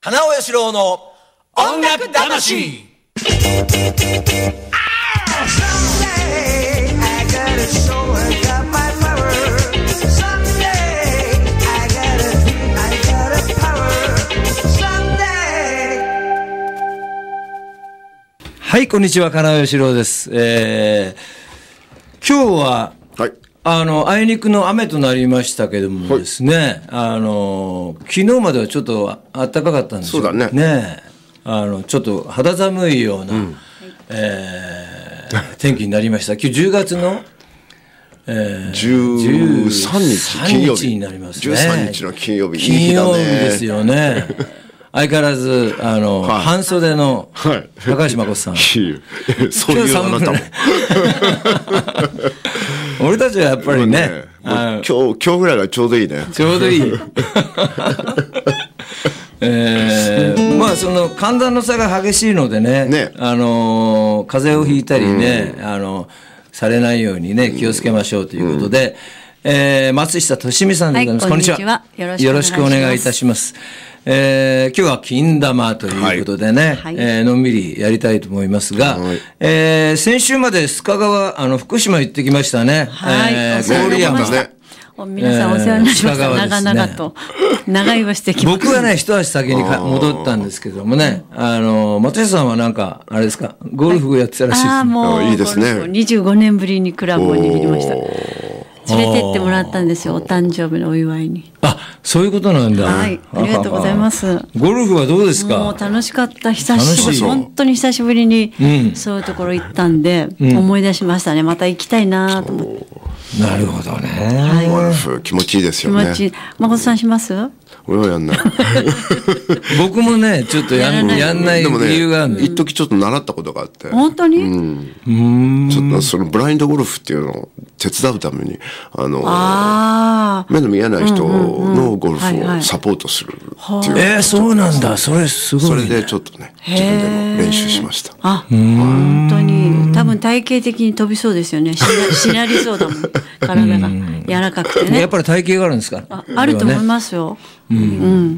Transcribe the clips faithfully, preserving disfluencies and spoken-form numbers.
花尾義郎の音楽魂。 はい、こんにちは、金尾義郎です。えー、今日は、はい、あの、あいにくの雨となりましたけどもですね、はい、あの、昨日まではちょっと暖かかったんですよ。 そうだね。 ね、あの、ちょっと肌寒いような、うん、えー、天気になりました。今日じゅうがつの、えー、 じゅうさんにち金曜日になりますね。 じゅうさんにちの金曜日。 金曜日ですよね。相変わらず、あの、はい、半袖の、高橋誠さん。はい、 そういうあなたも。 俺たちはやっぱりね。 ね今日、今日ぐらいがちょうどいいね。 ちょうどいい。えー、まあ、その、寒暖の差が激しいのでね、ねあの、風邪をひいたりね、うん、あの、されないようにね、気をつけましょうということで、うんえー、松下俊美さんでございます。はい、こんにちは。よろしくお願いいたします。えー、今日は金玉ということでね、はいえー、のんびりやりたいと思いますが、はいえー、先週まで須賀川、あの、福島行ってきましたね。 はい。 えー、郡山。 ね、皆さんお世話になりました。えー、長々と。長居をしてきました。 僕はね、一足先にか戻ったんですけどもね、あの、松下さんはなんか、あれですか、ゴルフやってたらしいです、ね。 ああ、もう、いいですね。にじゅうごねんぶりにクラブに入りました。連れてってもらったんですよ、お誕生日のお祝いに。 あ、そういうことなんだ。 はい、ありがとうございます。 ゴルフはどうですか？ もう楽しかった、久しぶり、本当に久しぶりに、そういうところ行ったんで、うん、思い出しましたね。また行きたいなと思って。 なるほどね。 はい、ゴルフ気持ちいいですよね。 気持ちいい。誠さんします？ 俺はやんない。 僕もね、ちょっとやん、やんない理由があるんで。 一時ちょっと習ったことがあって。 本当に？ うん。ちょっとそのブラインドゴルフっていうのを手伝うために、あの、あ目の見えない人のゴルフをサポートするっていう。 えー、そうなんだ。それすごい、ね。 それでちょっとね、自分でも練習しました。 あ、本当に。多分体型的に飛びそうですよね。しな、しなりそうだもん。体が柔らかくてね。 やっぱり体型があるんですか？ あ、あると思いますよ。うんうん、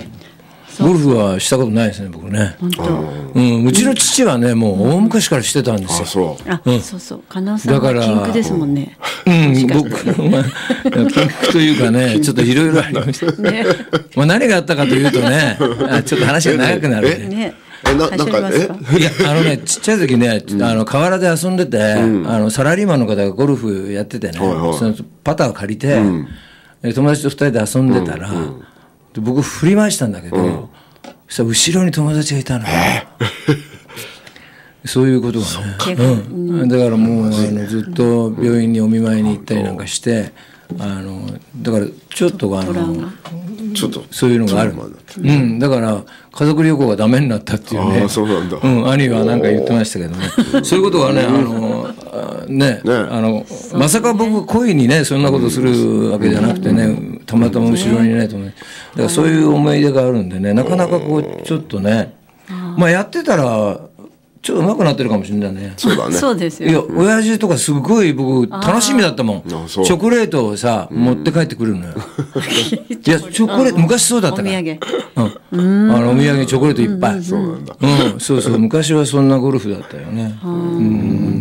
ゴルフはしたことないですね、僕ね。 本当。 うん、うちの父はね、もう大昔からしてたんですよ。 あ、そう。 あ、うん、そうそう。金尾さんはキンクですもんね。 うん、僕はキンクというかね、ちょっといろいろありました。ね。まあ何があったかというとね、ちょっと話が長くなるね。 え、な、なんか、えいや、あのね、ちっちゃい時ね、あの、河原で遊んでて、あの、サラリーマンの方がゴルフやっててね、そのパターを借りて、友達と二人で遊んでたら、僕振り回したんだけど、うん、そしたら後ろに友達がいたの、えー、そういうことがね、うん、だからもうあのずっと病院にお見舞いに行ったりなんかして、あのだからちょっとあのちょっとそういうのがある、うん、だから家族旅行がダメになったっていうね。 あ、そうなんだ。 うん、兄はなんか言ってましたけどね。そういうことがね、あのね、ねあのまさか僕恋にねそんなことするわけじゃなくてね、たまたま後ろにねと思って、だからそういう思い出があるんでね、なかなかこうちょっとね、まあやってたらちょっと上手くなってるかもしれないね。 そうだね。 そうですよ。 いや、親父とかすごい僕楽しみだったもん。チョコレートをさ、持って帰ってくるのよ。いや、チョコレート、昔そうだったから。 お土産。 うん。あの、お土産チョコレートいっぱい。 そうなんだ。 うん、そうそう。昔はそんなゴルフだったよね。うん。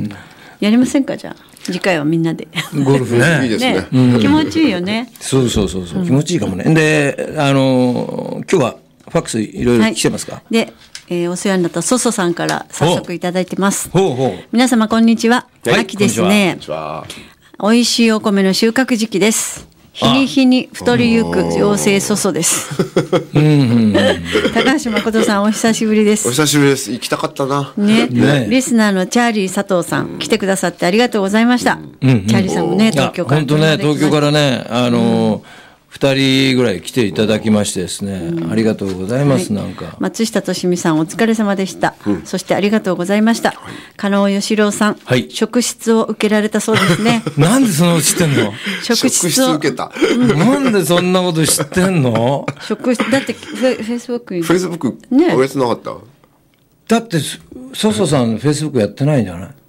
やりませんか、じゃあ。次回はみんなで。 ゴルフね。 いいですね。 気持ちいいよね。 そうそうそうそう。気持ちいいかもね。で、あの、今日はファックスいろいろ来てますか？ で、えー、お世話になったソソさんから早速いただいてます。 ほうほう。 皆様こんにちは。はい、秋ですね。 こんにちは。 美味しいお米の収穫時期です。日に日に太りゆく妖精ソソです。うんうん、高橋誠さんお久しぶりです。 お久しぶりです。行きたかったな。 ね。ねリスナーのチャーリー佐藤さん、うん、来てくださってありがとうございました。うんうん、チャーリーさんもね東京から。 本当ね東京からねあのー。うん二人ぐらい来ていただきましてですね、うん、ありがとうございます、はい、なんか松下俊美さんお疲れ様でした、うん、そしてありがとうございました、はい、金尾義郎さん、はい、職質を受けられたそうですね。 なんでそんなこと知ってんの？ 職質を受けた、 うん、なんでそんなこと知ってんの？ 職質だってフェイスブックにフェイスブックおやつなかった？ だってソソさんフェイスブックやってないんじゃない？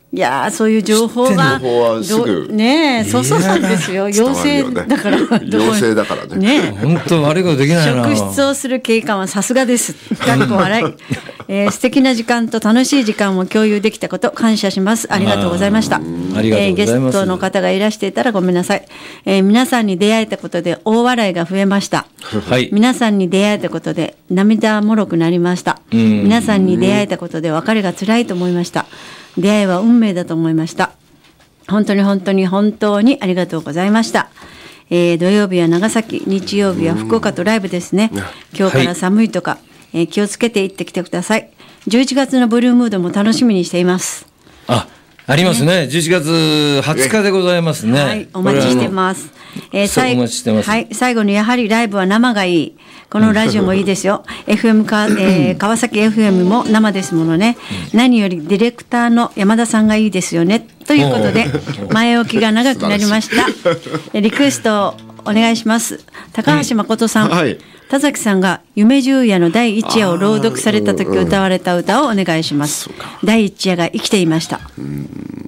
いやー、そういう情報が情報はすぐどねえ、そうそうさんですよ。妖精だから妖精だからね。 ねえ、 本当悪いことできないな。 職質をする警官はさすがです。かっこ笑い。えー、素敵な時間と楽しい時間を共有できたこと感謝します。ありがとうございました。 ありがとうございます。 えー、ゲストの方がいらしていたらごめんなさい。えー、皆さんに出会えたことで大笑いが増えました。 はい。 皆さんに出会えたことで涙もろくなりました。皆さんに出会えたことで別れが辛いと思いました。出会いは運命だと思いました。本当に本当に本当にありがとうございました。えー、土曜日は長崎、日曜日は福岡とライブですね。今日から寒いとか、はい、えー、気をつけて行ってきてください。じゅういちがつのブルームードも楽しみにしています。 あ、ありますね。じゅういちがつはつかでございますね。 はい、お待ちしてます。えー、最後、はい、最後にやはりライブは生がいい。このラジオもいいですよ。エフエム か、えー、川崎 エフエム も生ですものね。何よりディレクターの山田さんがいいですよね。ということで、前置きが長くなりました。リクエストお願いします。高橋誠さん。うん、はい、田崎さんが夢十夜のだいいち夜を朗読された時歌われた歌をお願いします。だいいち夜が生きていました。 うん、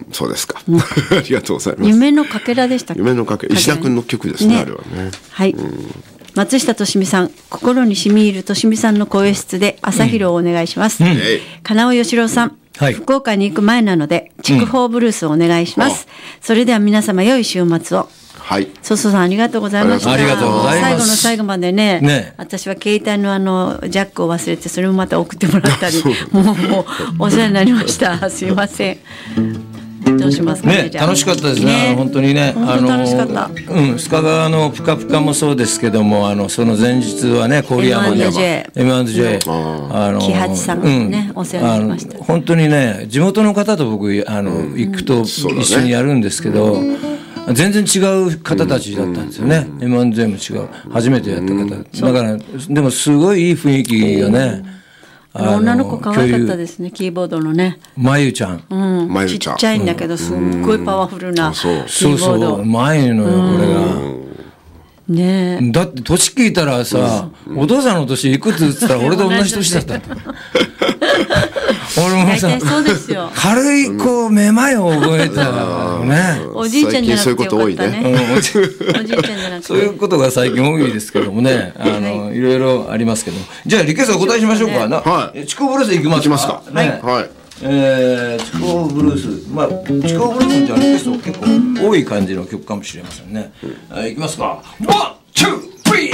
そうですか。ありがとうございます。 夢のかけらでしたっけ？ 夢のかけら、石田君の曲ですね、ね、あれはね。 はい。うん、松下としみさん、心に染み入るとしみさんの声質で朝披露をお願いします。うん、金尾義郎さん、はい、福岡に行く前なので筑豊ブルースをお願いします。うん、それでは皆様良い週末を。はい、そそさんありがとうございました。 ありがとうございます。 最後の最後まで ね, ね私は携帯のあのジャックを忘れてそれもまた送ってもらったりもうもうお世話になりました。すいません。どうしますかね。 ね、楽しかったですね。ね、本当にね、 本当楽しかった。 うん、須賀川のぷかぷかもそうですけども、あのその前日はね、郡山に エムアンドジェイ、あの木八さんね、うん、お世話になりました。 本当にね、地元の方と僕あの、うん、行くと一緒にやるんですけど。うん、全然違う方たちだったんですよね。エムアンドジェイ も違う。初めてやった方。だから、でもすごいいい雰囲気がね。 女の子可愛かったですね、キーボードのね。 まゆちゃん。 うん。ちっちゃいんだけど、すっごいパワフルなキーボード。 そうそう、まゆのよ、これが。 ねえ。 だって年聞いたらさ、お父さんの年いくつって言ったら俺と同じ年だった。俺もさ、 そうですよ。 軽いこうめまいを覚えたね。 おじいちゃんじゃなくてよかったね。おじいちゃんじゃなくて。 そういうことが最近多いですけどもね、あのいろいろありますけど。じゃあリクエストお答えしましょうか。はい。筑豊ブルース行きますか。 はい。はい。 えー、筑豊ブルース、まあ筑豊ブルースってリクエスト結構多い感じの曲かもしれませんね。はい、行きますか。ワン、ツー、スリー。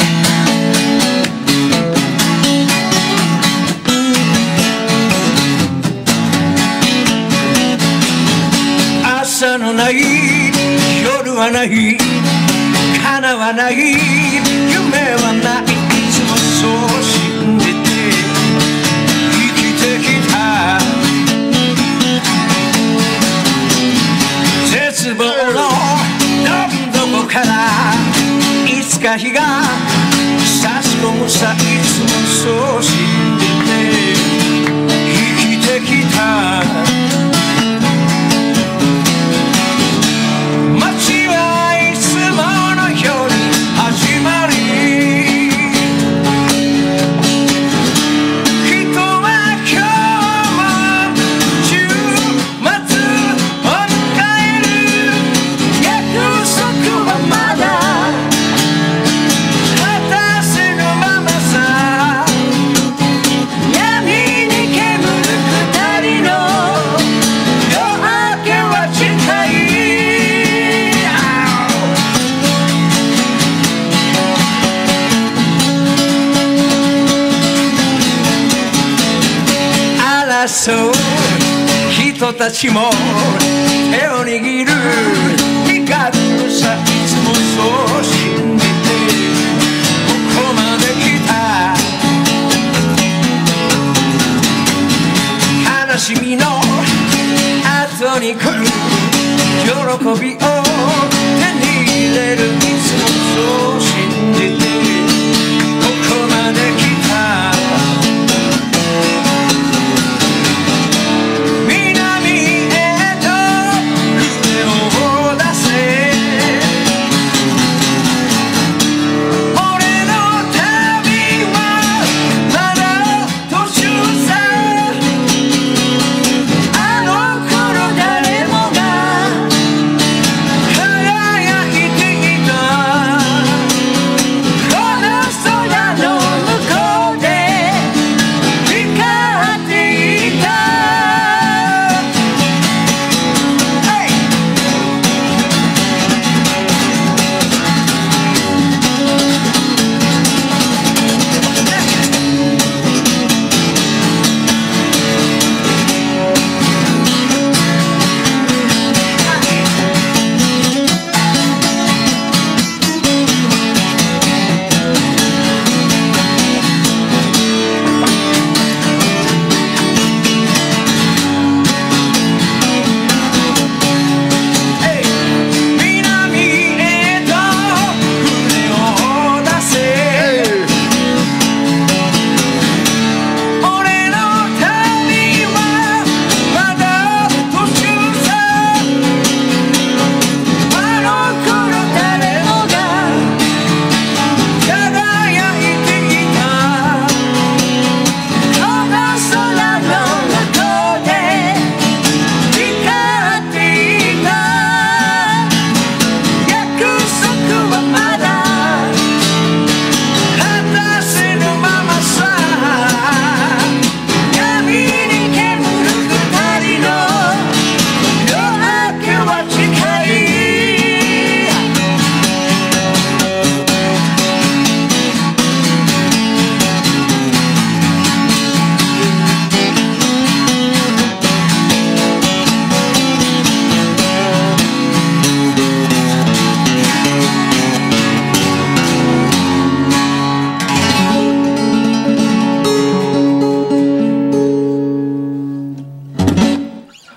朝のない夜はない叶わない夢はないいつもそう信じて生きてきた絶望のどん底からいつか日が差し込むさいつもそう信じて生きてきたそう人たちも手を握る光るさいつもそう信じてここまで来た悲しみの後に来る喜びを手に入れるいつもそう信じてここまで来た誰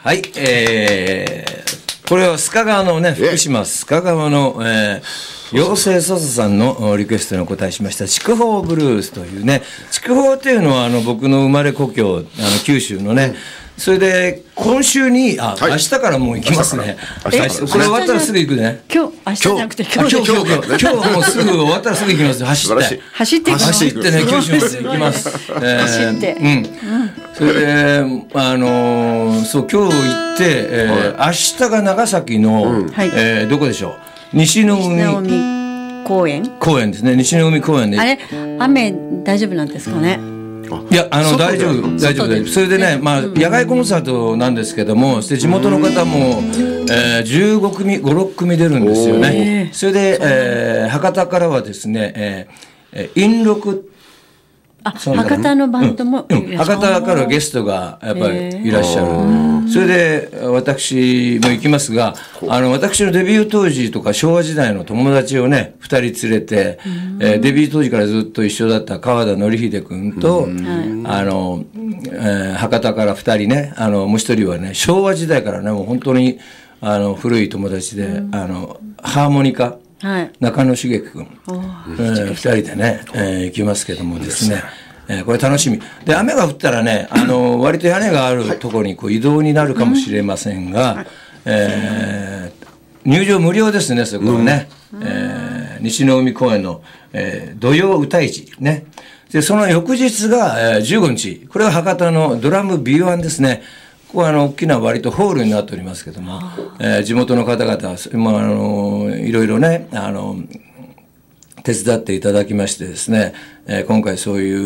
はい、えー、これは須賀川のね、福島須賀川の、えー、妖精笹さんのリクエストにお答えしました筑豊ブルースというね、筑豊っていうのはあの僕の生まれ故郷、あの九州のね、うん、それで今週にあ、はい、明日からもう行きますね。これ終わったらすぐ行くね。 今日明日じゃなくて今日今日今日今日今日もうすぐ終わったらすぐ行きます。走って走って走ってね、九州まで行きます。 走って、 うん。それであのそう今日行って、えー、明日が長崎の、うん、えー、どこでしょう。西の海公園公園ですね。西の海公園で。 あれ雨大丈夫なんですかね。 いや、あの大丈夫大丈夫です。それでね、まあ野外コンサートなんですけども、で地元の方も、えー、じゅうごくみごろっくみ出るんですよね。それで、えー、博多からはですね、えー、陰六あ、博多のバンドも、 うんうん、博多からゲストがやっぱりいらっしゃる。それで私も行きますが、あの私のデビュー当時とか昭和時代の友達をねふたり連れて、えー、デビュー当時からずっと一緒だった川田典秀君と、あの、えー、博多からふたりね、あのもう一人はね昭和時代からねもう本当にあの古い友達で、あのハーモニカ、はい、中野茂樹君、えー、ふたりでね、えー、行きますけどもですね、えー、これ楽しみで、雨が降ったらね、あの割と屋根があるところにこう移動になるかもしれませんが、えー、入場無料ですね、そこはね、うん、えー、西の海公園の、えー、土曜歌市ね。でその翌日が、えー、じゅうごにち、これは博多のドラム ビーワン ですね。ここはあの大きな割とホールになっておりますけども、えー、地元の方々、まあ、あのいろいろね、あの手伝っていただきましてですね、えー、今回そういう、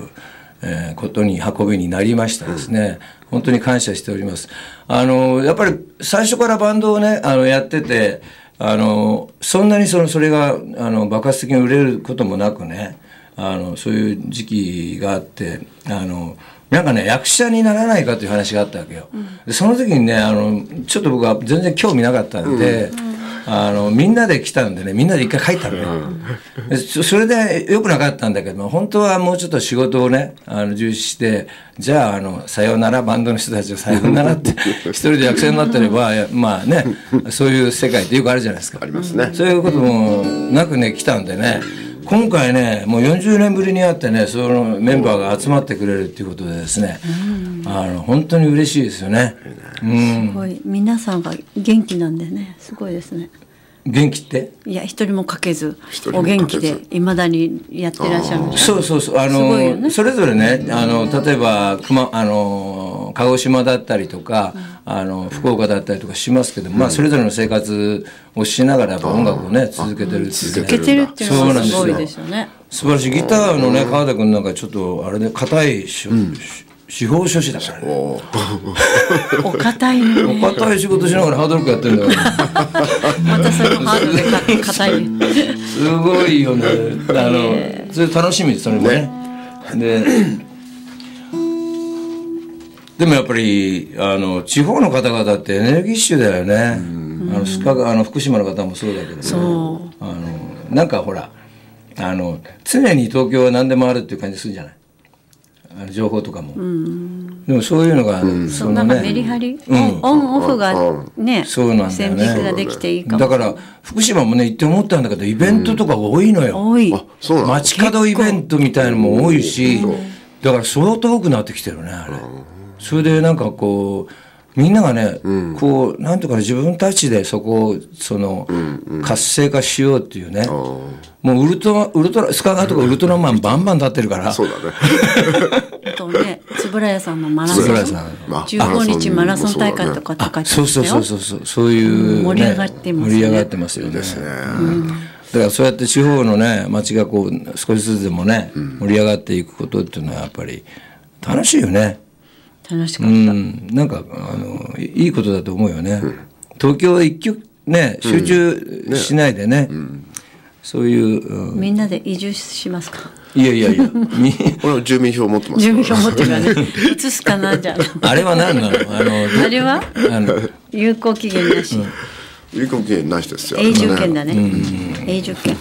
えー、ことに運びになりましたですね、うん、本当に感謝しております。あのやっぱり最初からバンドをねあのやってて、あのそんなにそのそれがあの爆発的に売れることもなくね、あのそういう時期があって、あのなんかね役者にならないかという話があったわけよ、うん、でその時にねあのちょっと僕は全然興味なかったんで、うん、あのみんなで来たんでね、みんなで一回帰ったのね、うん、それで良くなかったんだけども、本当はもうちょっと仕事をねあの重視して、じゃあ、あのさようならバンドの人たちをさようならって一人で役者になってればまあね、そういう世界ってよくあるじゃないですか。 ありますね。 そういうこともなくね来たんでね、今回ねもうよんじゅうねんぶりに会ってね、そのメンバーが集まってくれるっていうことでですね、うん、あの本当に嬉しいですよね、うん、 すごい皆さんが元気なんでね、すごいですね。 元気って？ いや一人もかけずお元気でいまだにやってらっしゃるんです。 そうそうそう、あの、ね、それぞれね、あの例えば熊あの鹿児島だったりとか、うん、あの福岡だったりとかしますけど、うん、まあそれぞれの生活をしながらやっぱ音楽をね続けてるっていう、 続けてるっていうのがすごいですよね。 素晴らしい。ギターのね川田君なんかちょっとあれで硬いし、うん、司法書士だからね。 お堅いね。 お堅い仕事しながらハードロックやってるんだから。 またそのハードで硬い。 すごいよね。あの、それ楽しみですそれもね。で、でもやっぱりあの地方の方々ってエネルギッシュだよね。あの須賀あの福島の方もそうだけど、ね、 そう。 あのなんかほらあの常に東京は何でもあるっていう感じするんじゃない。あの情報とかも、うん、でもそういうのが、うん、 そのね、なんかメリハリ、うん、オンオフがね、 そうなんだよね、 線引きができていいかも。 だから福島もね行って思ったんだけど、イベントとか多いのよ、 うん、多い。 街角イベントみたいなのも多いし、だから相当多くなってきてるねあれ。それでなんかこうみんながね、うん、こうなんとか自分たちでそこをその、うんうん、活性化しようっていうね、もうウルトラウルトラスカガーとかウルトラマンバンバン立ってるから。 そうだね。 とね、円谷さんのマラソン、じゅうごにちマラソン大会とかとか、 そうそうそうそうそういう、ね、 盛り上がってますね。 盛り上がってますよね。ですね。うん、だからそうやって地方のね街がこう少しずつでもね、うん、盛り上がっていくことっていうのはやっぱり楽しいよね。 楽しかった、うん、 なんかあのいいことだと思うよね、うん、東京一極ね集中しないでね、うんね、そういう、 うん、みんなで移住しますか。 いやいやいや俺は住民票持ってます住民票持ってるからね移すかなじゃああれは何なのあのあれはあの有効期限なし、うん、 有効期限なしですよ。 永住権だね、うん、永住権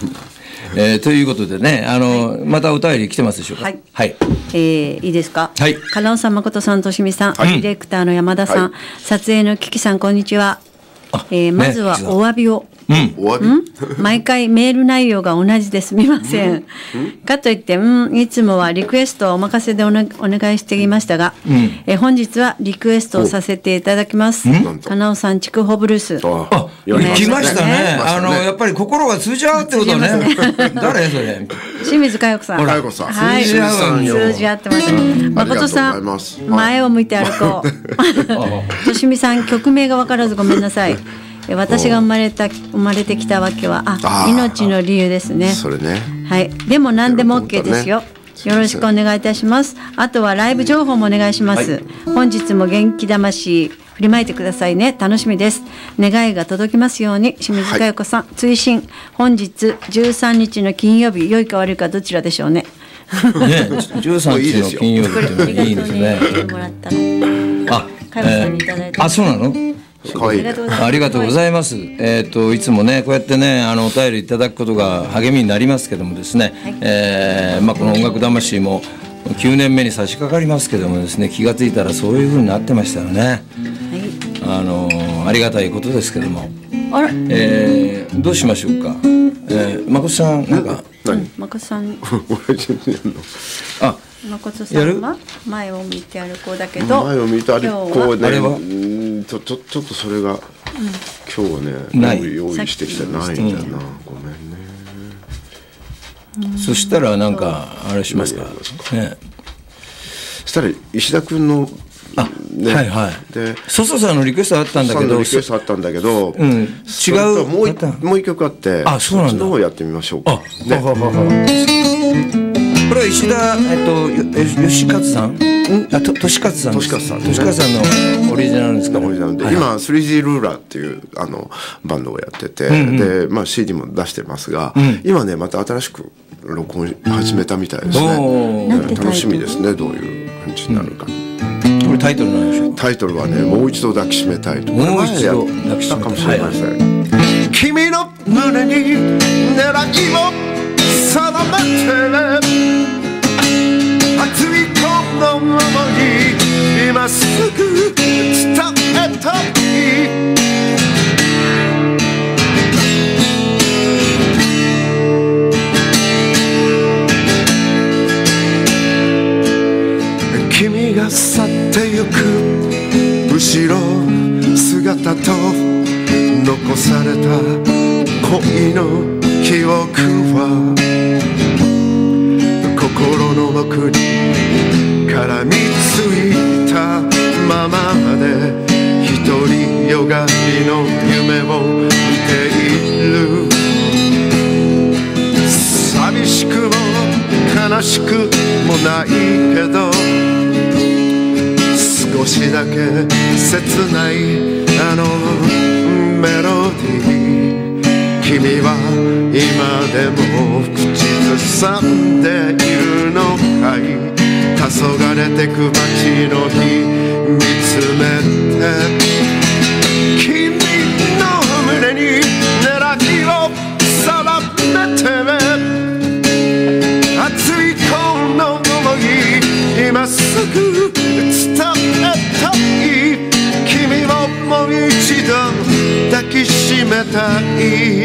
えー、ということでね、あの、はい、またお便り来てますでしょうか。 はい。 はい、 えー、いいですか。 はい。 金尾さん、誠さん、としみさん、はい、ディレクターの山田さん、はい、撮影のキキさん、こんにちは。えー、まずはお詫びを。 うん、 お詫び、 うん、毎回メール内容が同じですみません、うん、かといって、うん、いつもはリクエストをお任せで お,、ね、お願いしていましたが、うん、え本日はリクエストをさせていただきます。金尾さん筑穂ブルース。 あ、来ましたね。あのやっぱり心が通じ合うってことね。誰それ。 清水佳代子さん。 佳代子さん。 はい。通じ合ってます。誠さん、前を向いて歩こう。としみさん、曲名が分からずごめんなさい。私が生まれた生まれてきたわけは、あ、命の理由ですね。 それね。 はい。でも何でも OK ですよ。よろしくお願いいたします。あとはライブ情報もお願いします。はい、本日も元気魂振りまいてくださいね。楽しみです。願いが届きますように。清水佳代子さん、はい、追伸。本日じゅうさんにちの金曜日、良いか悪いかどちらでしょうね。 ね、じゅうさんにちの金曜日っていいですね。 もらったの。 あ、佳代子さんにいただいて。あ、そうなの？ かいいね、 ありがとうございます。えっといつもねこうやってねあのお便りいただくことが励みになりますけどもですね、はい、えー、まあこの音楽魂もきゅうねんめに差し掛かりますけどもですね、気がついたらそういう風になってましたよね。はい、あのありがたいことですけども、あら、えー、どうしましょうか。えー、誠さんなんか、 うん、誠さんあ、 誠さんは前を見て歩こうだけど、 前を見て歩こうね、 あれはちょちょちょっとそれが、うん、今日はねない用意してきてないんだよな、うん、ごめんね。 うん、そしたらなんかあれしますか。ね、 そしたら石田君のあ、ね、はいはい。で、ソソさんのリクエストあったんだけど、 リクエストあったんだけど、 うん、違うもう一もう一曲あって、 あ、そうなんだ。 そっちの方やってみましょうか。 あ、ね、はははは。これは石田、えっと、吉勝さん、あ、と、俊勝さん、 俊勝さん、 俊勝さんのオリジナルですか。 オリジナルで、はい、今 スリージー ルーラーっていうあのバンドをやってて、うんうん、で、まあ シーディー も出してますが、うん、今ねまた新しく録音始めたみたいですね。うん、楽しみですね、どういう感じになるか。 うん、これタイトルなんでしょう。 タイトルはね、もう一度抱きしめたいと。 もう一度抱きしめたいかもしれません。はい、君の胸に狙いを定めて。熱いこの想い今すぐ伝えたい。君が去ってゆく後ろ姿と残された恋の記憶は心の奥に絡みついたままで一人よがりの夢を見ている。寂しくも悲しくもないけど少しだけ切ないあのメロディー。君は今でも口ずさんでいるのかい。黄昏れてく街の日見つめて君の胸に狙いを定めて熱いこの想い今すぐ伝えたい。君をもう一度抱きしめたい。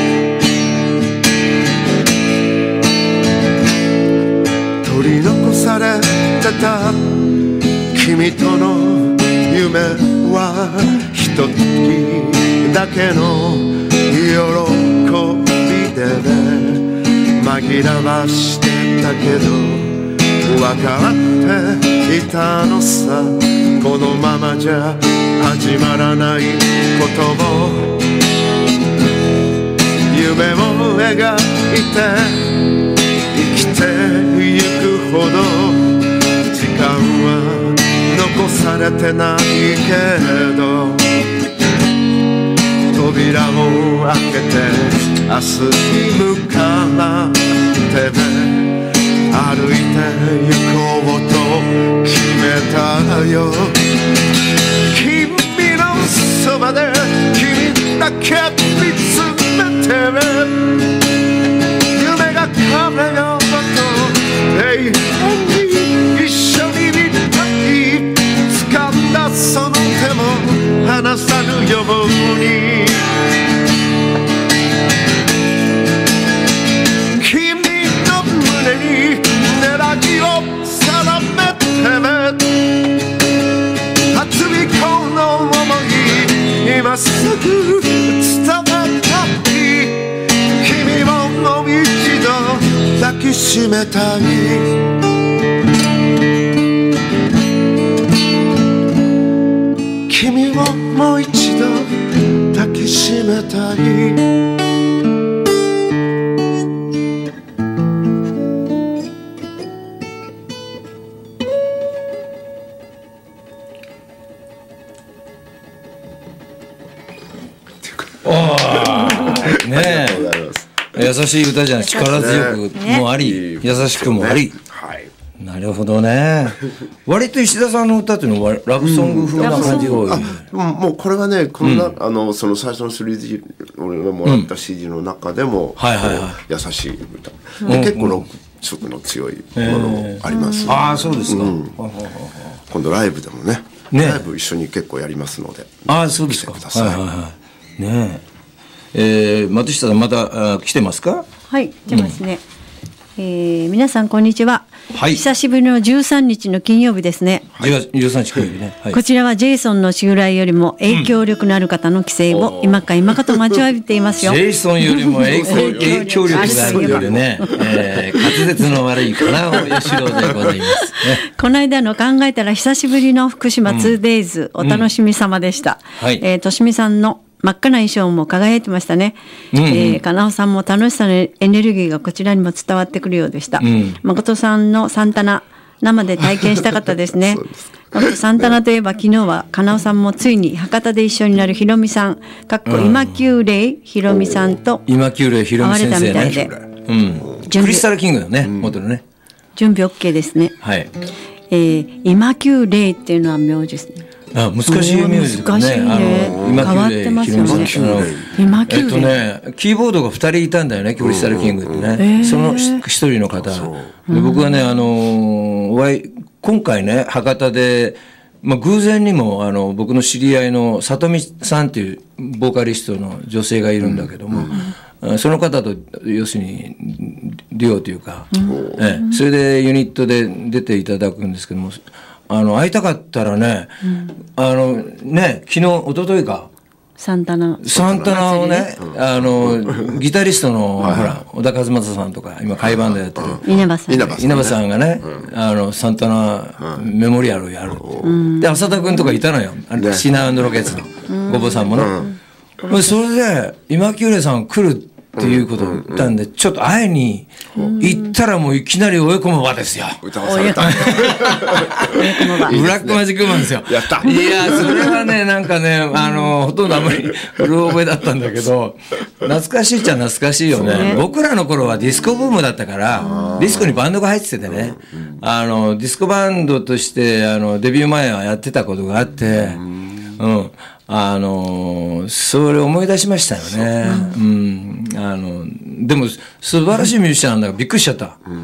取り残されてた君との夢はひとときだけの喜びで紛らわしてたけど分かっていたのさ。このままじゃ始まらないことを夢を描いて生きてゆくほど時間は残されてないけど扉を開けて明日に向かって歩いて行こうと決めたよ。君のそばで君だけ見つめてたい君をもう一度抱きしめたいねえ、優しい歌じゃない、力強くもあり、優しくもあり、なるほどね。割と石田さんの歌っていうのはラブソング風な感じが多い。 もうこれはね、このあのその最初の スリーディー 俺がもらった シーディー の中でも優しい歌、結構ロック色の強いものもあります。 ああ、そうですか。 今度ライブでもね、ライブ一緒に結構やりますので。 ああ、そうですか。はいはいはい。ねえ。えー、松下さんまた来てますか？ はい、来てますね。うん、えー、皆さんこんにちは。 はい、 久しぶりのじゅうさんにちの金曜日ですね。 じゅうさんにち金曜日ね。はい、 こちらはジェイソンの襲来よりも影響力のある方の帰省を今か今かと待ちわびていますよ。 ジェイソンよりも影響力があるよりね、えー、滑舌の悪い金尾義郎でございます、ね。 この間の考えたら久しぶりの福島 ツーデイズ、うん、お楽しみ様でした。うん、はい、えー、としみさんの真っ赤な衣装も輝いてましたね。うんうん、えー、金尾さんも楽しさのエネルギーがこちらにも伝わってくるようでした。うん、誠さんのサンタナ生で体験したかったですね。サンタナといえば昨日は金尾さんもついに博多で一緒になるひろみさんかっこ今宮霊ひろみさんと今宮霊ひろみ先生ね。うん、クリスタルキングだね、うん、元のね。 準備 OK ですね。 はい。 えー、今宮霊っていうのは名字ですね。 あ、難しいミュージックね。 難しいね。 今変わってますよね。 今えっとね、キーボードがふたりいたんだよね、クリスタルキングってね。その一人の方。で僕はね、あのお会い今回ね博多で、まあ、偶然にもあの僕の知り合いの里見さんっていうボーカリストの女性がいるんだけども、うん、その方と要するにデュオというか、うん、えそれでユニットで出ていただくんですけども。あの会いたかったらね、うん、あのね昨日一昨日かサンタナサンタナをね、うん、あのギタリストの、はい、ほら小田和正さんとか今海バンドやってる稲葉さん稲葉さんがね、うん、あのサンタナメモリアルをやる、うん、で浅田君とかいたのよ、ね、シナ&ロケッツのごぼさんもね、うん、それで今宮霊さん来るっていうことを言ったんで、ちょっと会いに行ったらもういきなり追い込む場ですよ。 歌わされた。 ブラックマジックマンですよ。 やった。 いや、それはね、なんかね、あの、ほとんどあんまりうろ覚えだったんだけど、懐かしいっちゃ懐かしいよね。僕らの頃はディスコブームだったから、ディスコにバンドが入っててね、あの、ディスコバンドとして、あの、デビュー前はやってたことがあって、うん。あのそれ思い出しましたよね。うん、あのでも素晴らしいミュージシャンなんだからびっくりしちゃった。うん、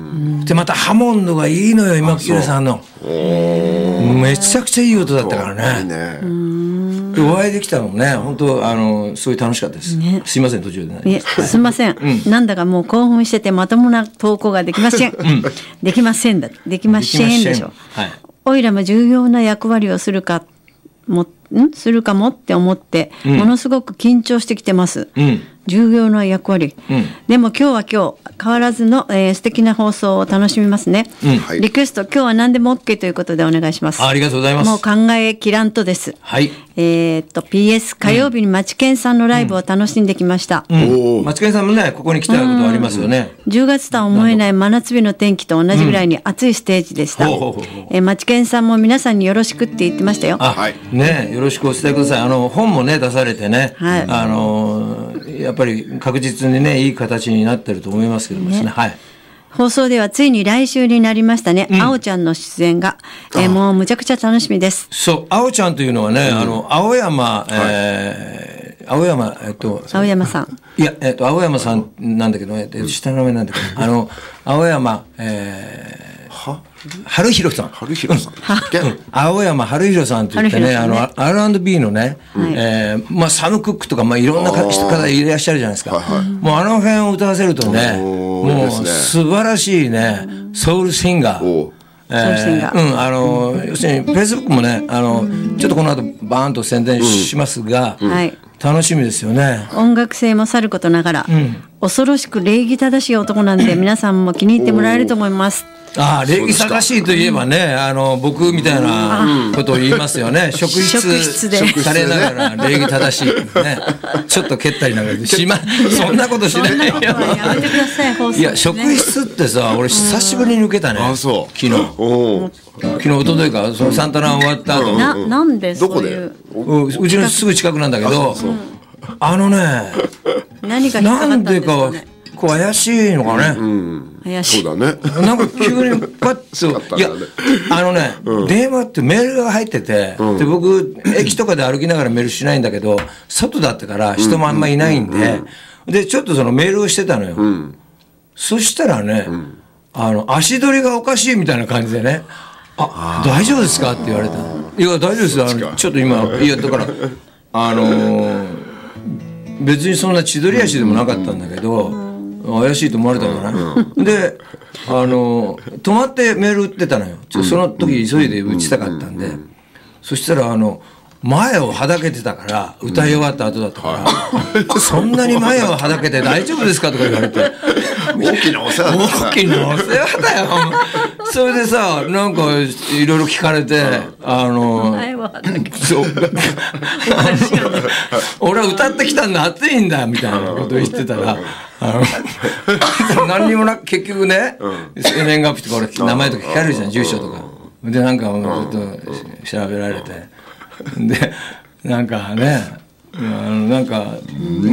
でまたハモンドがいいのよ今宮さんの。めちゃくちゃいい音だったからね。いいね。お会いできたのね本当あのすごい楽しかったです。ね、すいません途中でね。 いえすいません、うん。なんだかもう興奮しててまともな投稿ができません。うん、できませんだできませんでしょ。はい。おいらも重要な役割をするかも。んするかもって思って、うん、ものすごく緊張してきてます、うん、重要な役割、うん、でも今日は今日変わらずの、えー、素敵な放送を楽しみますね、うん、リクエスト今日は何でも OK ということでお願いします。 あ, ありがとうございます。 もう考えきらんとです。 はい。 えー、っと ピーエス 火曜日にマチケンさんのライブを楽しんできました、 うんうん、マチケンさんもねここに来たことありますよね。 じゅうがつとは思えない真夏日の天気と同じぐらいに暑いステージでした、うん、えー、マチケンさんも皆さんによろしくって言ってましたよ。 あ、はい、ね、よろしくお伝えください。あの本もね出されてね、はい、あのやっぱり確実にねいい形になってると思いますけどもですね、はい。 放送ではついに来週になりましたね、うん、あおちゃんの出演が、えー、もうむちゃくちゃ楽しみです。 そう、あおちゃんというのはね、うん、あの青山、えーはい、青山えっと青山さんいやえっと青山さんなんだけどね、下の名前なんだけどあの青山えー、は春広さん、 春広さん、 うん、青山春広さんといってね、ねあの アールアンドビー のね、はい、えー、まあサムクックとかまあいろんな方いらっしゃるじゃないですか。はいはい、もうあの辺を歌わせるとね、もう素晴らしいねソウルシンガー。えー、うん、あの要するにフェイスブックもねあのちょっとこの後バーンと宣伝しますが、うん、 楽しみですよね。 音楽性もさることながら、うん、恐ろしく礼儀正しい男なんで皆さんも気に入ってもらえると思います。 ああ、礼儀正しいといえばね、あの僕みたいなことを言いますよね。職質されながら礼儀正しいね。ちょっと蹴ったりなんかしま、そんなことしないよ。 やめてください。放送ね、 いや、職質ってさ、俺久しぶりに受けたね。 あ、そう。 昨日。昨日一昨日か、そのサンタナ終わった後。 な、なんでそういう。 うちのすぐ近くなんだけど、あのね、 何が引っかかったんですかね。 こう怪しいのかね、 うん、怪しい。そうだね。 なんか急にパッといやあのね、うん、電話ってメールが入ってて、うん、で僕駅とかで歩きながらメールしないんだけど外だったから人もあんまいないんで、うんうん、でちょっとそのメールをしてたのよ、うん、そしたらね、うん、あの足取りがおかしいみたいな感じでね、あ、大丈夫ですかって言われた。いや大丈夫ですよ、あのちょっと今いやだからあのー、別にそんな千鳥足でもなかったんだけど、うん怪しいと思われたのかな、うん、であの止まってメール打ってたのよ。その時急いで打ちたかったんで、うん、そしたらあの前をはだけてたから歌い終わった後だったから、うん、そんなに前をはだけて大丈夫ですかとか言われて大きなお世話だ大きなお世話だよそれでさなんかいろいろ聞かれてあの前ははだけてそう俺は歌ってきたんだ暑いんだみたいなことを言ってたらあの何にもなく結局ね生年月日とか俺名前とか聞かれるじゃん住所とかでなんかずっと調べられてでなんかねあのなんか、うん、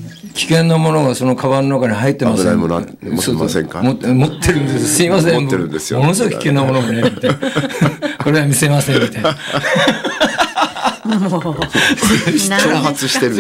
危険なものがそのカバンの中に入ってません。 危ないもの持ってませんか。 持って持ってるんです。すいません。 持ってるんですよ。 ものすごい危険なものがねってこれは見せませんみたいな。 もう挑発してる。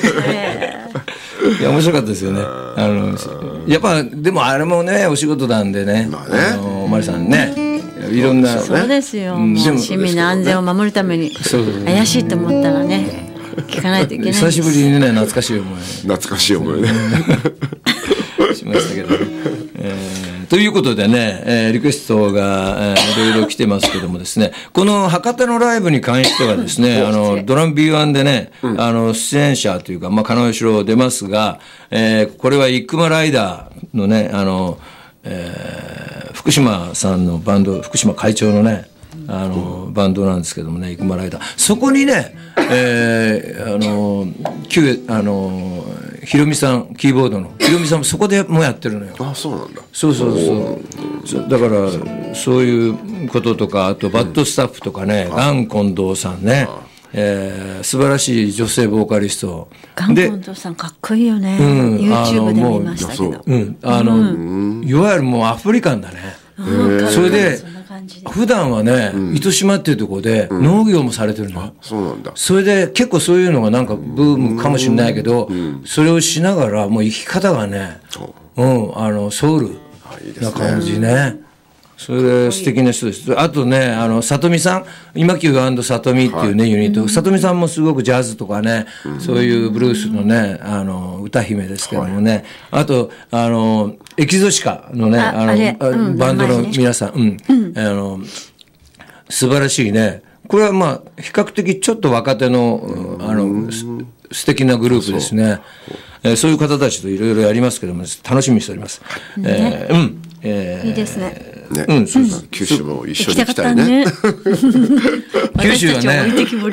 いや面白かったですよね。あのやっぱでもあれもねお仕事なんでね。まあね。あのマリさんね。いろんな、ね、 そうですよ、うん、市民の安全を守るために怪しいと思ったらね聞かないといけない。 久しぶりにね懐かしい思い懐かしい思いねしましたけど、えー、ということでね、えー、リクエストが、えー、いろいろ来てますけどもですねこの博多のライブに関してはですねあのドラム ビーワン でね、うん、あの出演者というか、まあ、加納義郎出ますが、えー、これはイクマライダーのねあのえー、福島さんのバンド福島会長のねあのバンドなんですけどもねイクマライダーそこにね、えー、あの旧あのひろみさんキーボードのひろみさんもそこでもやってるのよ。 あそうなんだ。 そうそうそうだからそういうこととかあとバッドスタッフとかね、うん、ガン近藤さんねえー、素晴らしい女性ボーカリストガン近藤さんかっこいいよね、うん、YouTube で見ましたけどうん、あの、うん、いわゆるもうアフリカンだね。それで普段はね、うん、糸島っていうところで農業もされてるの、うん、 そうなんだ。 それで結構そういうのがなんかブームかもしれないけど、うん、それをしながらもう生き方がね、うん、あのソウルな感じね。それで素敵な人です。あとね、あの、さとみさん、今久さとみっていうね、はい、ユニット。さとみさんもすごくジャズとかね、うん、そういうブルースのね、あの、歌姫ですけどもね。はい、あと、あの、エキゾシカのね、あの、うん、バンドの皆さん、うん、うん、あの、素晴らしいね。これはまあ、比較的ちょっと若手の、うん、あの、素敵なグループですね。そう、えー、そういう方たちといろいろやりますけども、楽しみにしております。ね、えー、うん。えー、 いいですね。 ね、うん、そうそう、九州も一緒に行きたいね。 九州はね、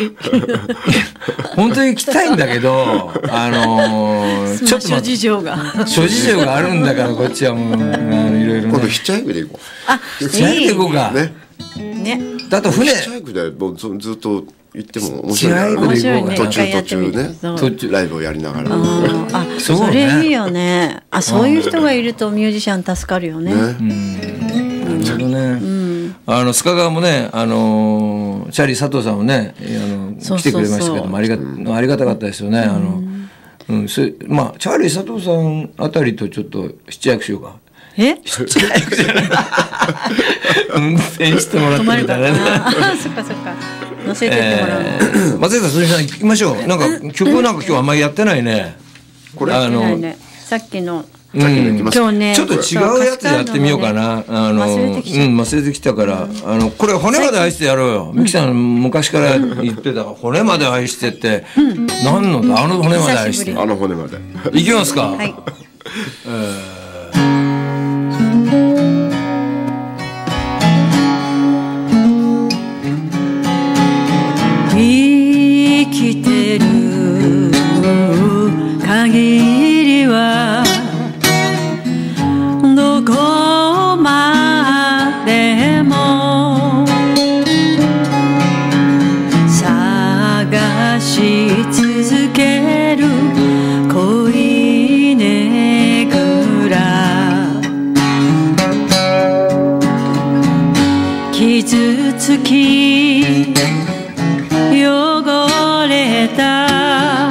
本当に行きたいんだけど、あのー、ちょっと諸事情が諸事情があるんだからこっちはもういろいろ。 今度ヒッチハイクで行こう。 あ、 ヒッチハイクで行こうか。ね。 ね。 だと船。 ヒッチハイクでもうずずっと行っても面白いね。 面白いね。 途中途中ね、途中ライブをやりながら。 あ、それいいよね。あ、そういう人がいるとミュージシャン助かるよね。 なるほどね。うん、あの須賀川もね、あのチャーリー佐藤さんもね、あのそうそうそう来てくれましたけどもありが、うん、ありがたかったですよね。うん、あの、うん、それまあチャーリー佐藤さんあたりとちょっと七役しようか。 え？ 七役じゃない。運転してもらってみたいなね。 あ、そっかそっか。乗せてってもらう。えー、松下すみさん行きましょう。なんか曲なんか今日あんまりやってないね。 これあの、ね、さっきの先に行きます。 今日ね、 ちょっと違うやつやってみようかな。あの、 忘れてきちゃう。 うん、忘れてきたから、あの、これ骨まで愛してやろうよ。ミキさん昔から言ってたから、骨まで愛してって、何のだ、あの骨まで愛して。 あの骨まで。 いきますか。 はい。 えー生きてる限りはどこまでも探し続ける恋ねぐら傷つき汚れた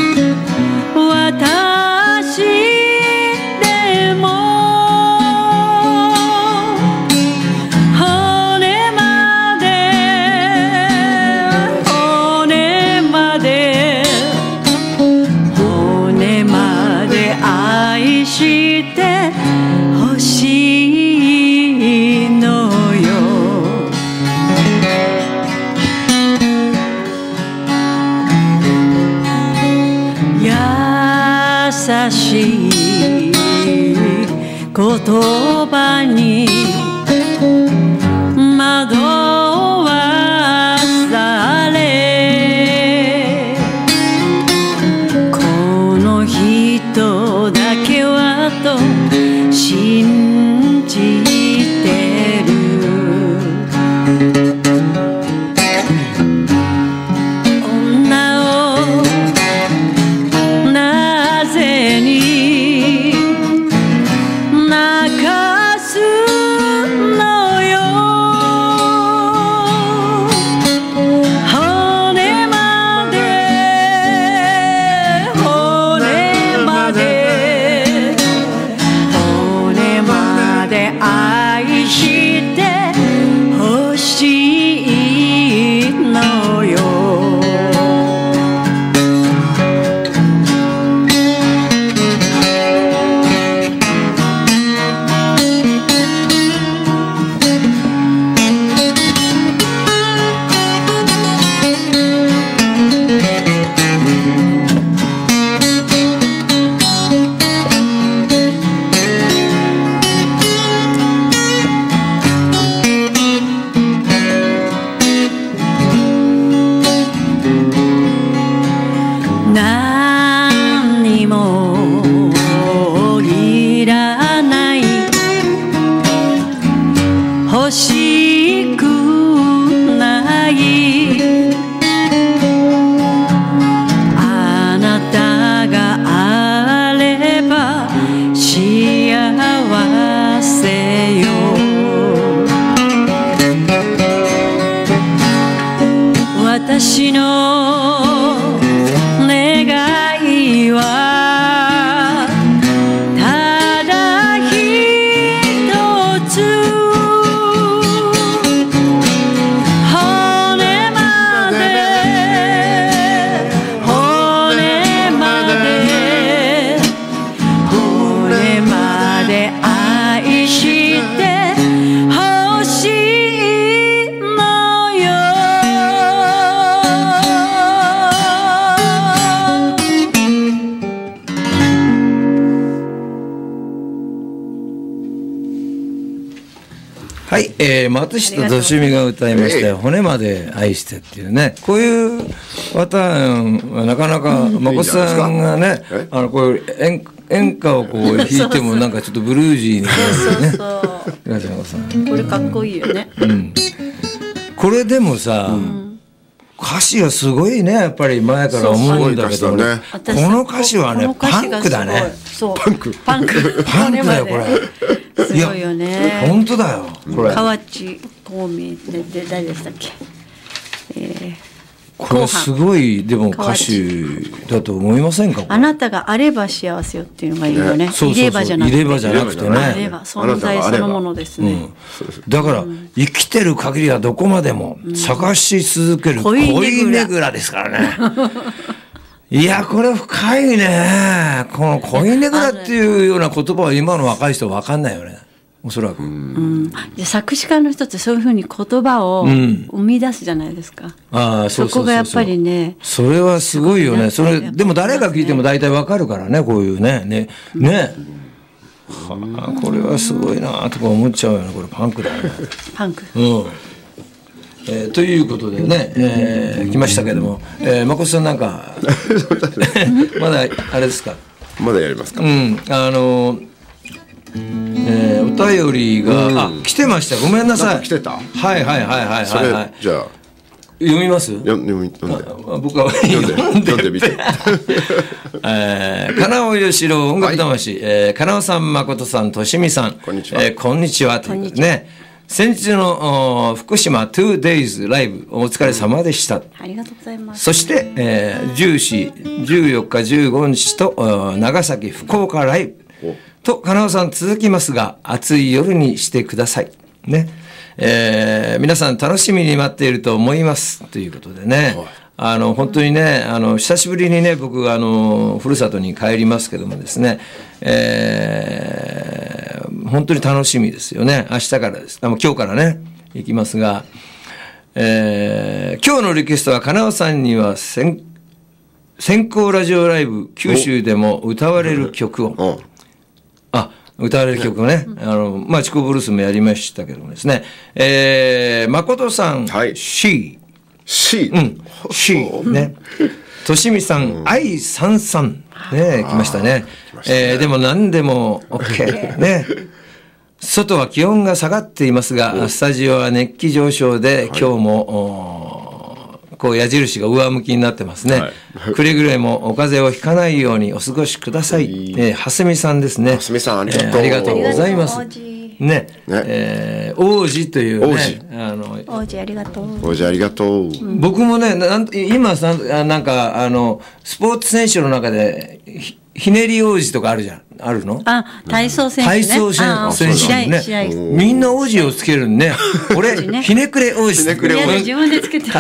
私でも骨まで骨まで骨まで愛してほしいのよ。優しい言葉に惑わされこの人だけはと信じてる女をなぜに泣かすのよ骨まで骨まで骨まで愛してほしいのよ。何にもいらない欲しくないあなたがあれば幸せよ。私の願いはただ一つ骨まで骨まで骨まで愛してほしいのよ。 はい、えー、松下敏美が歌いましたよ、骨まで愛してっていうね、こういうパターンはなかなか、誠さんがね、あの、こういう演演歌をこう弾いてもなんかちょっとブルージーになるね。 そうそう東山さん。 これかっこいいよね。 うん。これでもさ、歌詞がすごいね、やっぱり前から思うんだけど、ね、この歌詞はね、パンクだね。 そう。パンク。パンク。 パンクだよ、これ。 すごいよね。 本当だよ、これ。 河内公明で、で、誰でしたっけ。えーこれすごいでも歌手だと思いませんか。 あなたがあれば幸せよっていうのがいいよね。ね、 そうそうそう、 いればじゃなくて。 いればじゃなくてね。 あれば存在そのものですね。 うん、だから、うん、生きてる限りはどこまでも探し続ける恋ねぐらですからね。 いやこれ深いね。この恋ねぐらっていうような言葉は今の若い人は分かんないよね、おそらく。うん、 で作詞家の人ってそういうふうに言葉を生み出すじゃないですか、うん、 ああ、そうそうそうそう。 そこがやっぱりね、 それはすごいよね。それでも誰が聞いても大体分かるからね、こういうねねね、うん、はあ、これはすごいなとか思っちゃうよね。これパンクだね。 パンク、 うん、えー、ということでね、えー、来ましたけども、えー、誠さんなんかまだあれですか。 まだやりますか。 うん、あのーえー、お便りが、うん、あ、来てました。ごめんなさい。 来てた。 はいはいはいはいそれ、はい、じゃあ読みます。 読み読んで。 僕は読んで読んでみて。 えー、金尾義郎音楽魂、はい、えー、金尾さん、誠さん、としみさん、 こんにちは。 えー、こんにちはということでね。先日の福島 ツーデイズ ライブお疲れ様でした、うん、 ありがとうございます。 そして、えー、じゅうし、じゅうよっか、じゅうごにちと長崎福岡ライブと金尾さん続きますが、暑い夜にしてくださいね。えー、皆さん楽しみに待っていると思いますということでね、あの本当にね、あの久しぶりにね、僕あのふるさとに帰りますけどもですね、えー、本当に楽しみですよね。明日からです。あ、もう今日からね行きますが、えー、今日のリクエストは金尾さんには先先行ラジオライブ九州でも歌われる曲を、あ、歌われる曲をね、あのまあチコブルースもやりましたけどもですね、えー、誠さん、 はい、 C C、 うん、C ね。としみさん、アイさんさんね、来ましたね。えー、でも何でも OK ね。外は気温が下がっていますが、スタジオは熱気上昇で、今日も、こう矢印が上向きになってますね。はい、くれぐれもお風邪をひかないようにお過ごしください。えー、はすみさんですね。 はすみさん、ありがとう、 えー、ありがとうございます。ね、ね、えー、王子というね、 王子、 あの王子ありがとう。 王子ありがとう。 僕もね、なん今さ、なんかあのスポーツ選手の中で ひ, ひねり王子とかあるじゃん、あるの？ あ、体操選手ね。 体操選手ね。 試合試合みんな王子をつけるんね。俺ひねくれ王子。 ひねくれ王子。 自分でつけて。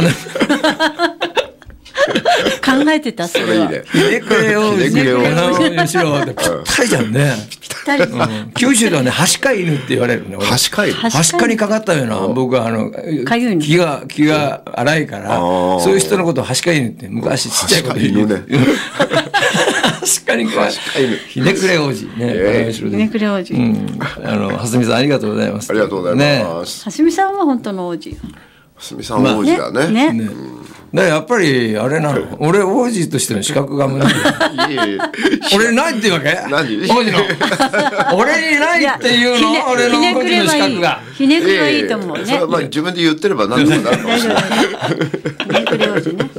考えてた、それは。 ひねくれ王子。ひねくれ王子。後ろでぴったりじゃんね。 ぴったり。 九州ではね、はしか犬って言われるね。 はしか犬。 はしかにかかったような、僕はあの気が気が荒いから、そういう人のことをはしか犬って昔ちっちゃいこと言うね。はしかにかひねくれ王子ね。 ひねくれ王子。 あのはすみさんありがとうございます。 ありがとうございます。 はすみさんは本当の王子。 はすみさんは王子だね。 ね。だやっぱりあれなの、俺王子としての資格がない。俺ないっていうわけ？ 何？ 王子の。俺にないっていうの？俺の王子の資格が。 ひねくれはいいと思うね。 それはまあ自分で言ってれば何とかなるかもしれない。 ひねくれ王子ね。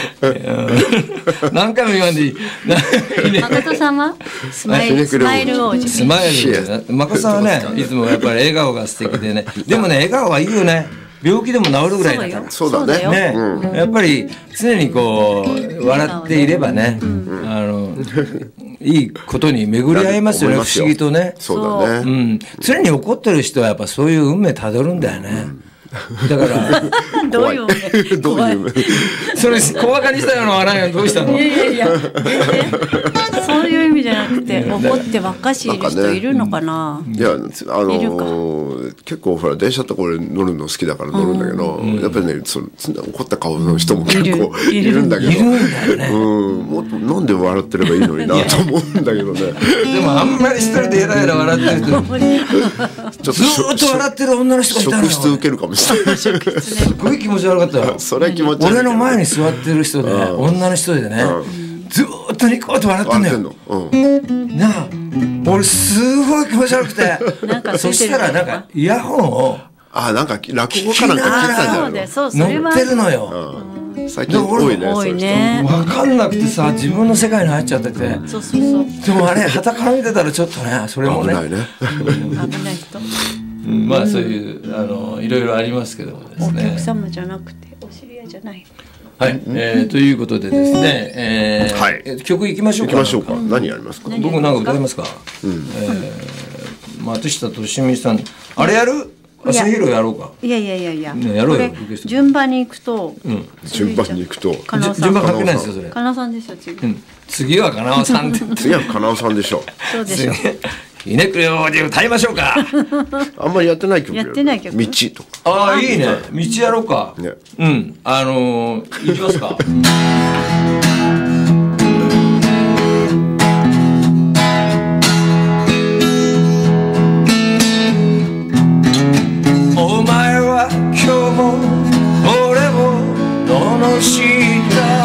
何回も言わんでいい。 誠さんはスマイルスマイル王子。 スマイル。誠さんはね、いつもやっぱり笑顔が素敵でね。でもね、笑顔はいいよね。病気でも治るぐらいだから。 そうだね。 ね、うん、やっぱり常にこう笑っていればね、うん、あのいいことに巡り合いますよね。不思議とね。 そうだね。 うん。常に怒ってる人はやっぱそういう運命たどるんだよね。うん、だからどういう運命？ どういう運命？ それ小馬鹿にしたような笑いはどうしたの？ いやいやいや。そういう意味じゃなくて怒ってばっかしいる人いるのかな。 いやあのー、結構ほら電車とか俺乗るの好きだから乗るんだけど、うん、やっぱりねその怒った顔の人も結構いるんだけど、うん、もっとなんで笑ってればいいのになと思うんだけどね。 でもあんまり一人でエラエラ笑ってる人、ずーっと笑ってる女の人がいたのよ。 職質受けるかもしれない。 すごい気持ち悪かったよ。 それ気持ち悪い。 俺の前に座ってる人で、女の人でね、ずーっとニコッと笑ってんだよ。なあ、俺すごい気持ち悪くて、そしたらなんかイヤホンを、 あ、なんか落語かなんか聞いてたんじゃないの？乗ってるのよ。 最近多いね。 多いね。 分かんなくてさ、自分の世界に入っちゃってて。 そうそうそう。 でもあれ傍から見てたらちょっとね、それもね。 危ないね。 危ない人。 まあそういうあのいろいろありますけどもですね。 お客様じゃなくてお知り合いじゃない。 はい、えー、ということでですね、えーはい、曲いきましょうか。 いきましょうか。何やりますか。 僕なんか歌いますか。うん、えー、松下俊美さん、あれやる？ 朝昼やろうか。 いやいやいやいや、 ね、やろうよ。 これ順番に行くと、 うん、 順番に行くとかなおさん順番関係ないですよそれ。 かなおさんですよ次、 うん、次はかなおさんって次はかなおさんでしょそうでしょう。 ひねくれようで歌いましょうか。 あんまりやってない曲やってない曲道とか。 ああいいね、道やろうか、 ね、 うんあのー、行きますか。お前は今日も俺を罵った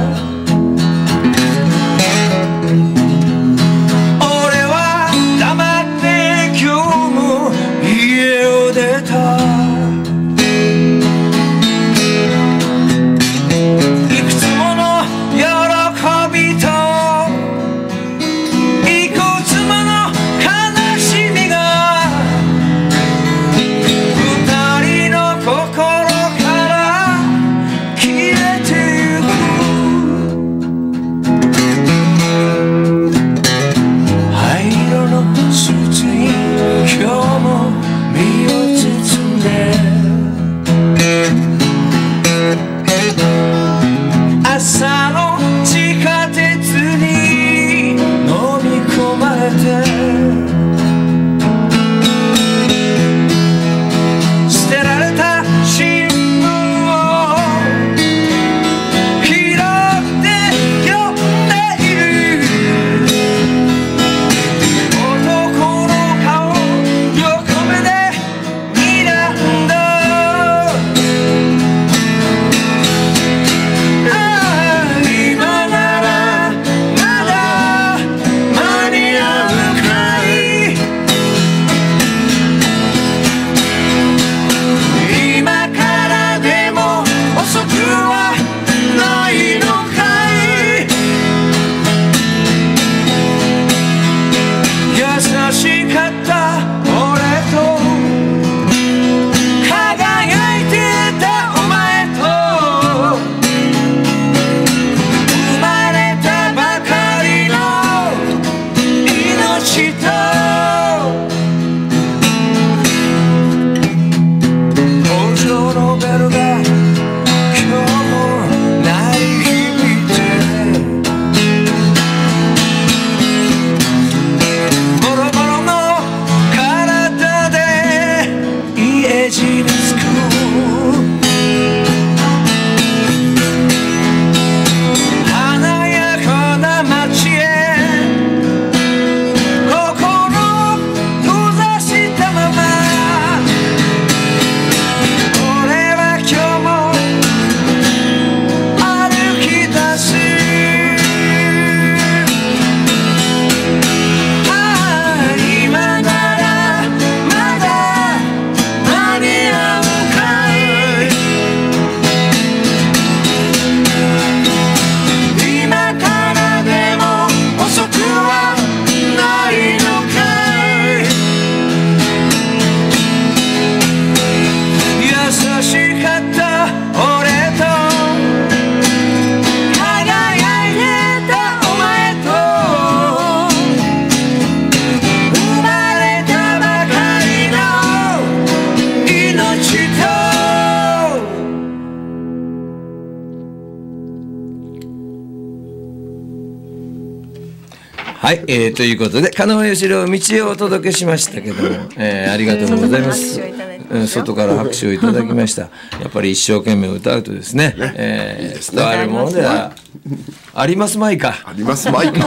はい、えー、ということで加納義郎道をお届けしましたけども、えー、ありがとうございます。外から拍手をいただきました。やっぱり一生懸命歌うとですね、ねえー、いいですね、伝わるものではありますまいか。 ありますまいか。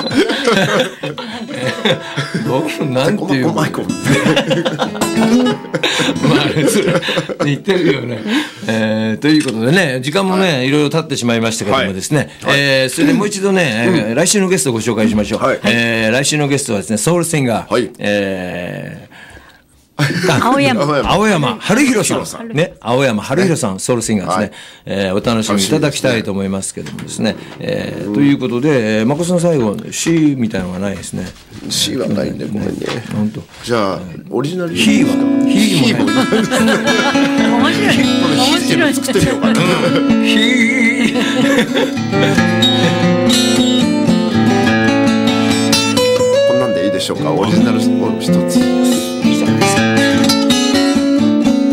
なんていうの。まあそれ言ってるよね。えー、ということでね、時間もね、はい、いろいろ経ってしまいましたけどもですね、はい、えー、それでもう一度ね、うん、来週のゲストをご紹介しましょう。はい、えー、来週のゲストはですね、ソウルシンガー、はい、えー青山青山春弘さんね、青山春弘さん、ソウルシンガーですね、はい、えー、お楽しみいただきたいと思いますけどもですね、えー、ということで、えー、まこさん最後 C みたいなのがないですね。 C はないんでごめんね。 本当。 じゃあオリジナル He は He も面白い面白い作ってみようかな。 He こんなんでいいでしょうか。オリジナルを一つ。 いいじゃないですか。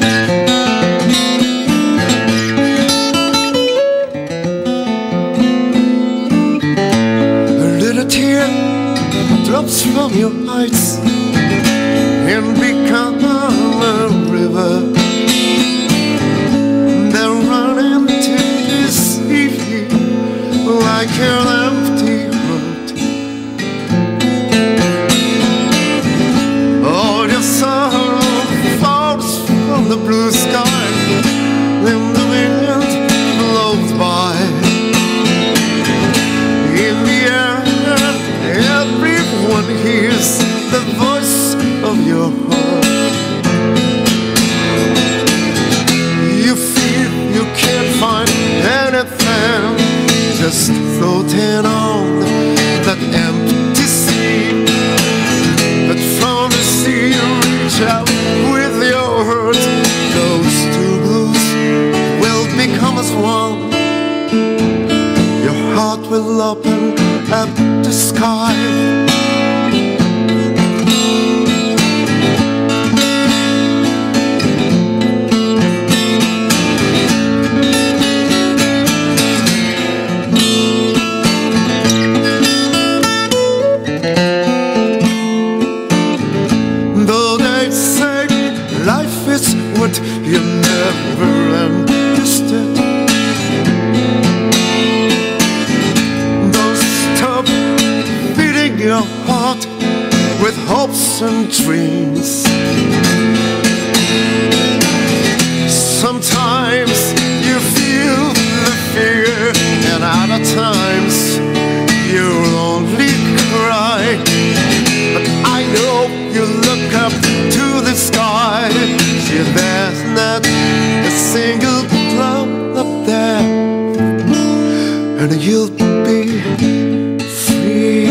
when the wind blows by. In the air, everyone hears the voice of your heart. You feel you can't find anything, just floating on that empty sea. But from the sea you reach out with your hurt. Those two blues will become as one. Your heart will open up the sky. What you never understood. Don't stop feeding your heart with hopes and dreams. Sometimes you feel the fear, and other times you'll only cry. But I know you look up to the sky. See, there's not a single cloud up there, and you'll be free.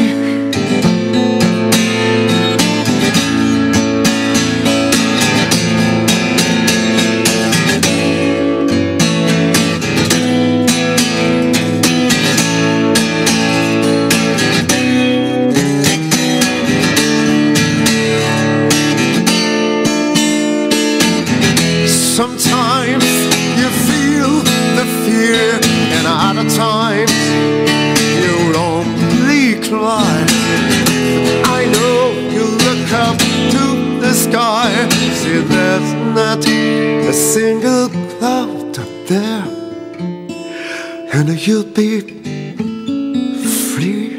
Sometimes you feel the fear, and other times you'll only cry. I know you look up to the sky. See, there's not a single cloud up there, and you'll be free.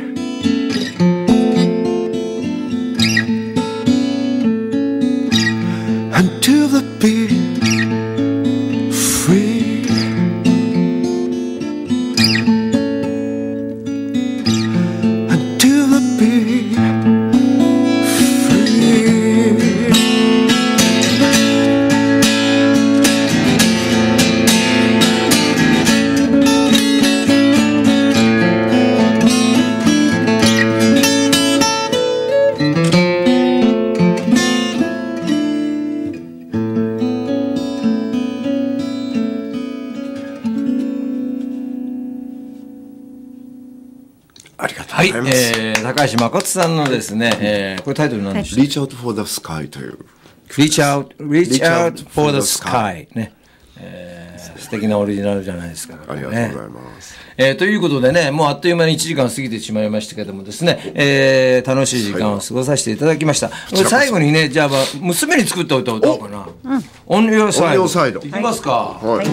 Until the beat はい、えー、高橋誠さんのですね、えー、これタイトルなんでしょう。 Reach Out for the Sky という Reach Out, Reach Out for the Sky ね、えー、素敵なオリジナルじゃないですか、ね、 ありがとうございます、 えー、ということでね、もうあっという間にいちじかん過ぎてしまいましたけどもですね、えー、楽しい時間を過ごさせていただきました。最後にね、じゃあ娘に作っておいた歌おうかな。うん、On Your Side。On Your Side。いきますか。はい。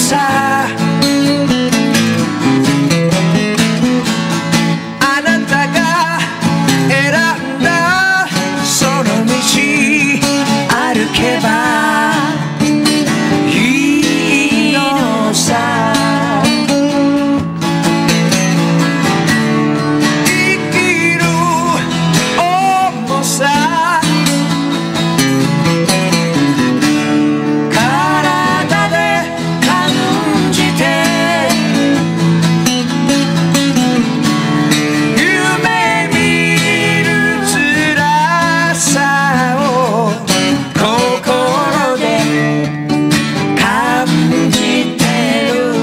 さあなたが選んだその道歩けばいいのさ生きる重さ体で感じて夢見る辛さを心で感じてる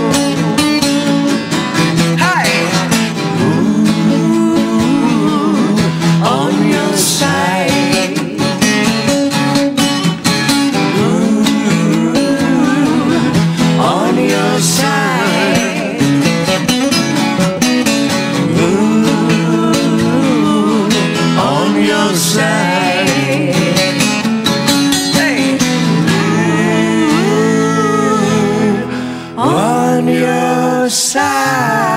はい On your side On your side On your side Hey On your side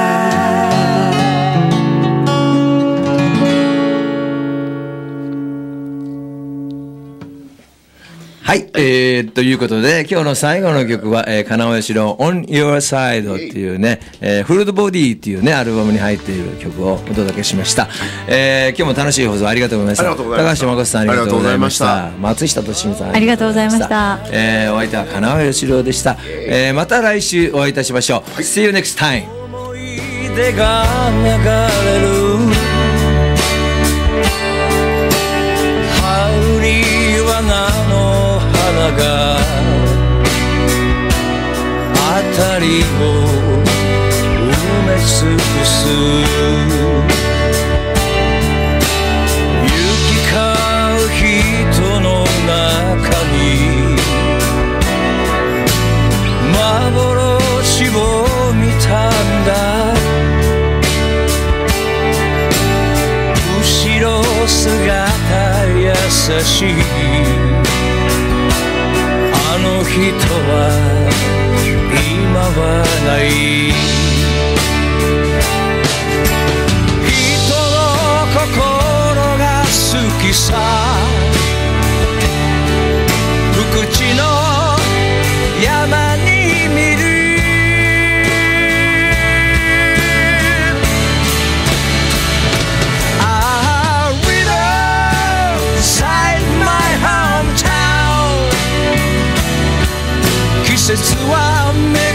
はい、えー、ということで今日の最後の曲は、えー、金尾義郎 On Your Side っていうね、えー、フルートボディっていうねアルバムに入っている曲をお届けしました、えー、今日も楽しい放送ありがとうございました。高橋誠さんありがとうございました。松下俊美さんありがとうございました。 えー、お相手は金尾義郎でした、えー、また来週お会いいたしましょう、はい、See you next time。 思い出が流れる羽織は菜の花が辺りを埋め尽くす行き交う人の中に幻を見たんだ後ろ姿優しいあの人は今はない人の心が好きさ福地の山に見るああ River beside my hometown 季節は